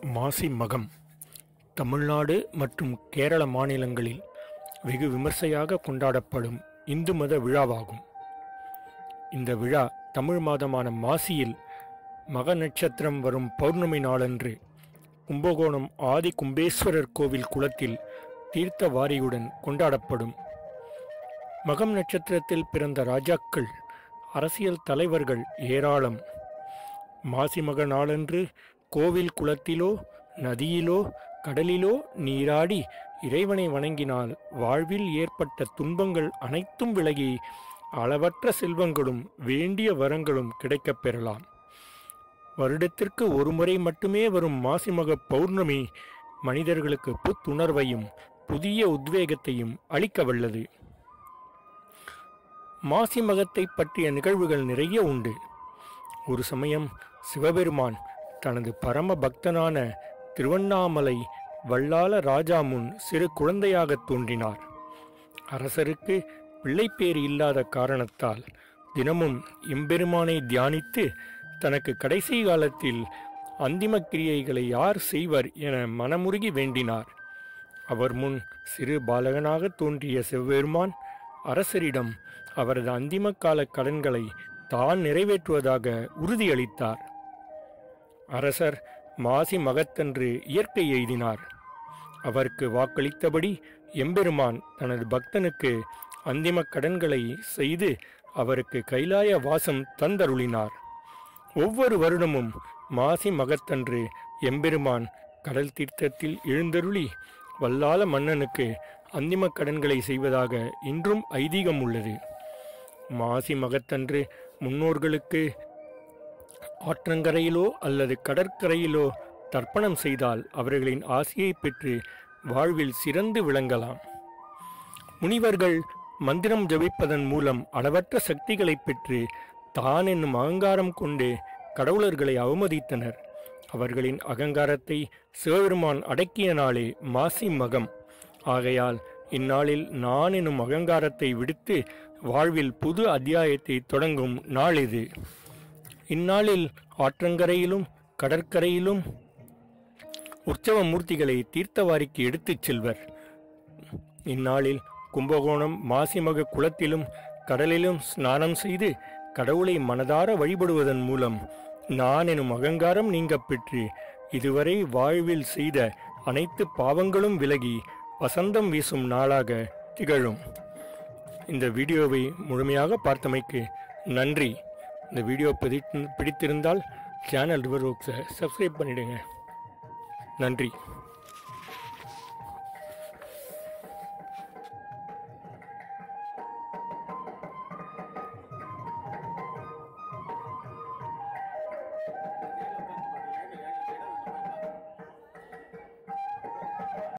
மாசி மகம் தமிழ்நாடு மற்றும் கேரள மாநிலங்களில் வெகு விமர்சையாக கொண்டாடப்படும் இந்து மத விழாவாகும். இந்த விழா தமிழ் மாதமான மாசியில் மக நட்சத்திரம் வரும் பௌர்ணமி நாளன்று கும்பகோணம் ஆதி கும்பேஸ்வரர் கோவில் குளத்தில் தீர்த்த வாரியுடன் கொண்டாடப்படும். மகம் நட்சத்திரத்தில் பிறந்த ராஜாக்கள், அரசியல் தலைவர்கள் ஏராளம். மாசி மக நாளன்று கோவில் குளத்திலோ நதியிலோ கடலிலோ நீராடி இறைவனை வணங்கினால் வாழ்வில் ஏற்பட்ட துன்பங்கள் அனைத்தும் விலகி அளவற்ற செல்வங்களும் வேண்டிய வரங்களும் கிடைக்கப் பெறலாம். வருடத்திற்கு ஒருமுறை மட்டுமே வரும் மாசிமக பௌர்ணமி மனிதர்களுக்கு புத்துணர்வையும் புதிய உத்வேகத்தையும் அளிக்க வல்லது. மாசி மகத்தை பற்றிய நிகழ்வுகள் நிறைய உண்டு. ஒரு சமயம் சிவபெருமான் தனது பரம பக்தனான திருவண்ணாமலை வல்லாள ராஜா முன் சிறு குழந்தையாக தோன்றினார். அரசருக்கு பிள்ளைப்பேறு இல்லாத காரணத்தால் தினமும் எம்பெருமானை தியானித்து தனக்கு கடைசி காலத்தில் அந்திம கிரியைகளை யார் செய்வர் என மனமுருகி வேண்டினார். அவர் முன் சிறு பாலகனாக தோன்றிய சிவபெருமான் அரசரிடம் அவரது அந்திம கால கடன்களை தான் நிறைவேற்றுவதாக உறுதியளித்தார். அரசர் மாசி மகத்தன்று இயற்கை எய்தினார். அவருக்கு வாக்களித்தபடி எம்பெருமான் தனது பக்தனுக்கு அந்திம கடன்களை செய்து அவருக்கு கைலாய வாசம் தந்தருளினார். ஒவ்வொரு வருடமும் மாசி மகத்தன்று எம்பெருமான் கடல் தீர்த்தத்தில் எழுந்தருளி வல்லாள மன்னனுக்கு அந்திம கடன்களை செய்வதாக இன்றும் ஐதீகம் உள்ளது. மாசி மகத்தன்று முன்னோர்களுக்கு ஆற்றங்கரையிலோ அல்லது கடற்கரையிலோ தர்ப்பணம் செய்தால் அவர்களின் ஆசியை பெற்று வாழ்வில் சிறந்து விளங்கலாம். முனிவர்கள் மந்திரம் ஜபிப்பதன் மூலம் அளவற்ற சக்திகளை பெற்று தான் என்னும் அகங்காரம் கொண்டு கடவுளர்களை அவமதித்தனர். அவர்களின் அகங்காரத்தை சிவபெருமான் அடக்கிய நாளே மாசி மகம். ஆகையால் இந்நாளில் நான் எனும் அகங்காரத்தை விடுத்து வாழ்வில் புது அத்தியாயத்தை தொடங்கும் நாள் இது. இந்நாளில் ஆற்றங்கரையிலும் கடற்கரையிலும் உற்சவ மூர்த்திகளை தீர்த்தவாரிக்கு எடுத்துச் செல்வர். இந்நாளில் கும்பகோணம் மாசிமக குளத்திலும் கடலிலும் ஸ்நானம் செய்து கடவுளை மனதார வழிபடுவதன் மூலம் நான் எனும் அகங்காரம் நீங்க பெற்று இதுவரை வாழ்வில் செய்த அனைத்து பாவங்களும் விலகி வசந்தம் வீசும் நாளாக திகழும். இந்த வீடியோவை முழுமையாக பார்த்தமைக்கு நன்றி. இந்த வீடியோ பிடித்திருந்தால் சேனல் ரிவர் ஒர்க்ஸை சப்ஸ்கிரைப் பண்ணிடுங்க. நன்றி.